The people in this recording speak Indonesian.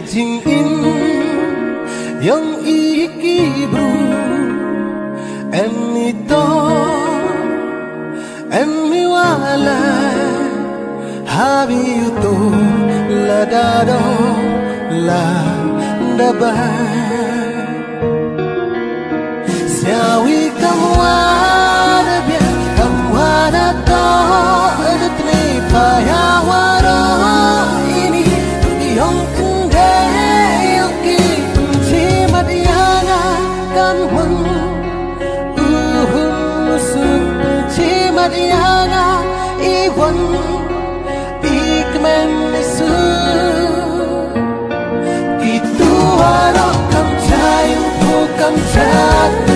jingim yang iki bro emi to emi wala habi to la dado la daba siawi kamwana bia kamwana to adetni paya waro ini yang kende yoki cimat yana kan mun musuh cimat yana iwan ikmen isu gitu walau kam cayung bukan jatuh